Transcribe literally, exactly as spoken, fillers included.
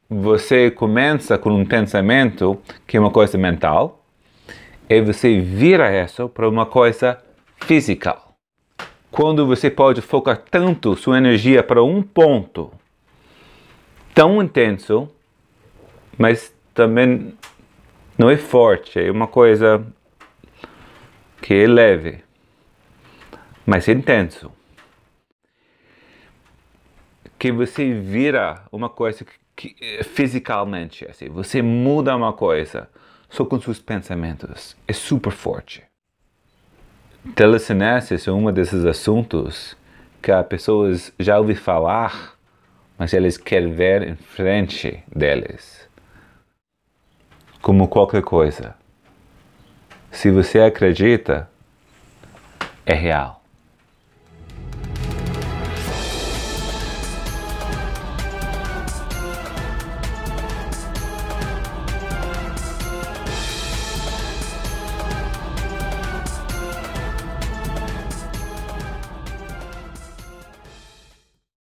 você começa com um pensamento que é uma coisa mental e você vira isso para uma coisa física. Quando você pode focar tanto sua energia para um ponto tão intenso, mas também não é forte, é uma coisa que é leve, mas é intenso. Que você vira uma coisa que, que, fisicamente, assim, você muda uma coisa só com seus pensamentos. É super forte. Telecinese é um desses assuntos que as pessoas já ouviram falar, mas eles querem ver em frente deles. Como qualquer coisa. Se você acredita, é real.